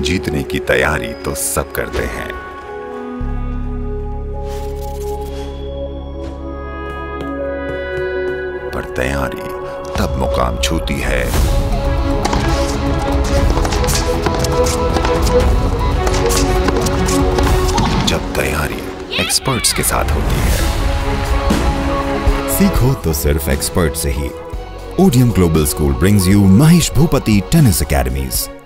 जीतने की तैयारी तो सब करते हैं, पर तैयारी तब मुकाम छूती है जब तैयारी एक्सपर्ट्स के साथ होती है। सीखो तो सिर्फ एक्सपर्ट से ही। ODM Global School brings you Mahesh Bhupati Tennis Academies.